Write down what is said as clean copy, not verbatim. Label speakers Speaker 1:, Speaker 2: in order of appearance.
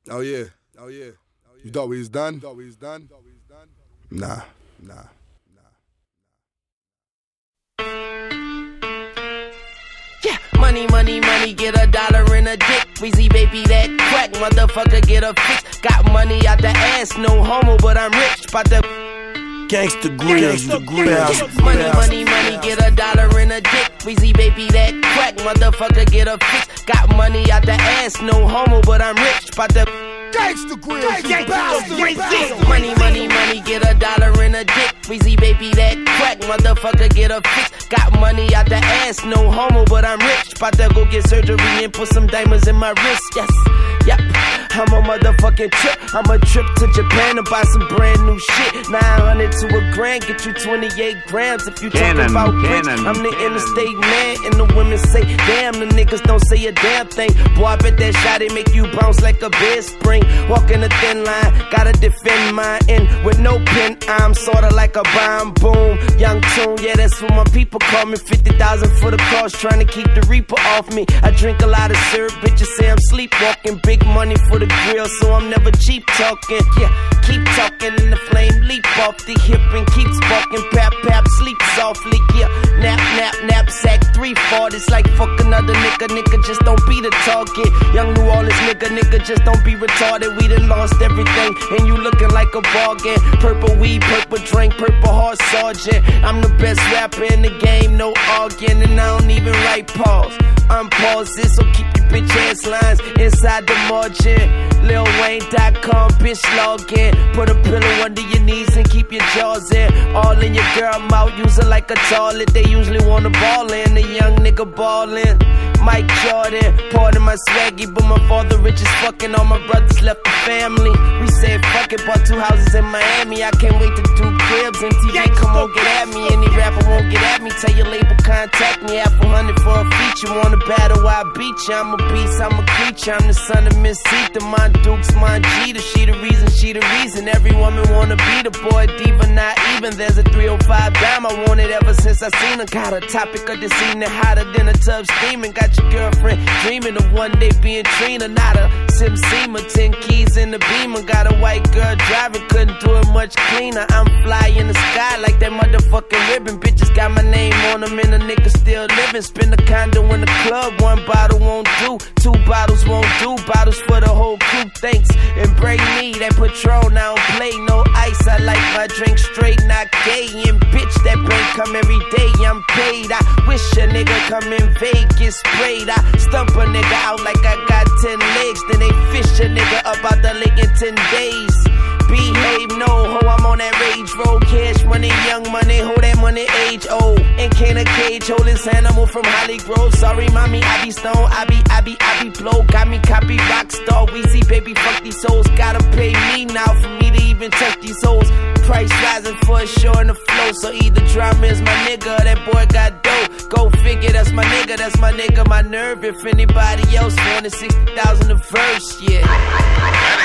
Speaker 1: Oh yeah. You thought we was done? Nah.
Speaker 2: Yeah, money, get $1 in a dick. Weezy baby, that crack, motherfucker, get a fix. Got money out the ass, no homo, but I'm rich. Bout the
Speaker 3: Gangsta Grills,
Speaker 2: money, get $1 in a dick. Weezy baby, that crack, motherfucker, get a fix. Got money out the ass, no homo, but I'm rich. Bout the
Speaker 1: Gangsta Grills,
Speaker 2: money, get $1 in a dick. Weezy baby, that crack, motherfucker, get a fix. Got money out the ass, no homo, but I'm rich. Bout to go get surgery and put some diamonds in my wrist, yes, yep. I'm a motherfucking trip. I'm a trip to Japan to buy some brand new shit. 900 to a grand, get you 28 grams. If you talking about bricks, I'm the interstate man. And the women say, damn, the niggas don't say a damn thing. Boy, I bet that shot, it make you bounce like a bed spring. Walking a thin line, gotta defend mine. And with no pen, I'm sorta like a bomb boom. Young tune, yeah, that's what my people call me. 50,000 for the cost, trying to keep the reaper off me. I drink a lot of syrup, bitches say I'm sleepwalking. Big money for the grill, so I'm never cheap talking. Yeah, keep talking and the flame leap off the hip and keep sparking. Pap, sleep softly. Yeah, knapsack 3/4. It's like fuck another nigga, just don't be the target. Young New Orleans nigga, just don't be retarded. We done lost everything, and you looking like a bargain. Purple weed, purple drink, purple heart sergeant. I'm the best rapper in the game, no arguing, and I don't even write pause. Unpause this, so keep your bitch ass lines inside the margin. LilWayne.com, bitch log in. Put a pillow under your knees and keep your jaws in. All in your girl mouth, use it like a toilet. They usually wanna ball in, the young nigga ballin'. Mike Jordan, pardon my swaggy, but my father rich as fucking. All my brothers left the family. We said fuck it, bought 2 houses in Miami. I can't wait to do cribs. MTV, come on, get at me. Any rapper won't get at me. Tell your label, contact me. Half 100 for a feature. Wanna battle, I beat you. I'm a beast, I'm a creature. I'm the son of Miss Ether, my Dukes, my Jeter. She the reason. Every woman wanna be the boy, diva, not even. There's a 305 dime, I want it ever since I seen her. Got a topic of this evening, hotter than a tub steaming. Got your girlfriend dreaming of one day being Trina, not a Sim Seamer. 10 keys in the Beamer. Got a white girl driving, couldn't do it much cleaner. I'm fly in the sky like that motherfucking ribbon. Bitches got my name on them and a nigga still living. Spin a condo in the club, 1 bottle won't do, 2 bottles won't do. Bottles for the whole crew, thanks. And bring me that Patron, I don't play no ice. I like my drink straight, not gay. And bitch, that bank come every day, I'm paid. I wish a nigga come in Vegas sprayed. I stump a nigga out like I got 10 legs. Then they fish a nigga up out the lake in 10 days. Behave, no ho, I'm on that rage road. Cash money, young money, hold that money, age old. And can a cage hold this animal from Holly Grove. Sorry, mommy, I be stone, I be blow. Got me copy rockstar, Weezy baby, fuck these souls. Gotta pay me now for me to even touch these souls. Price rising for a show in the flow. So either drama is my nigga, or that boy got dough. Go figure, that's my nigga, my nerve. If anybody else wanted 60,000 a verse, yeah.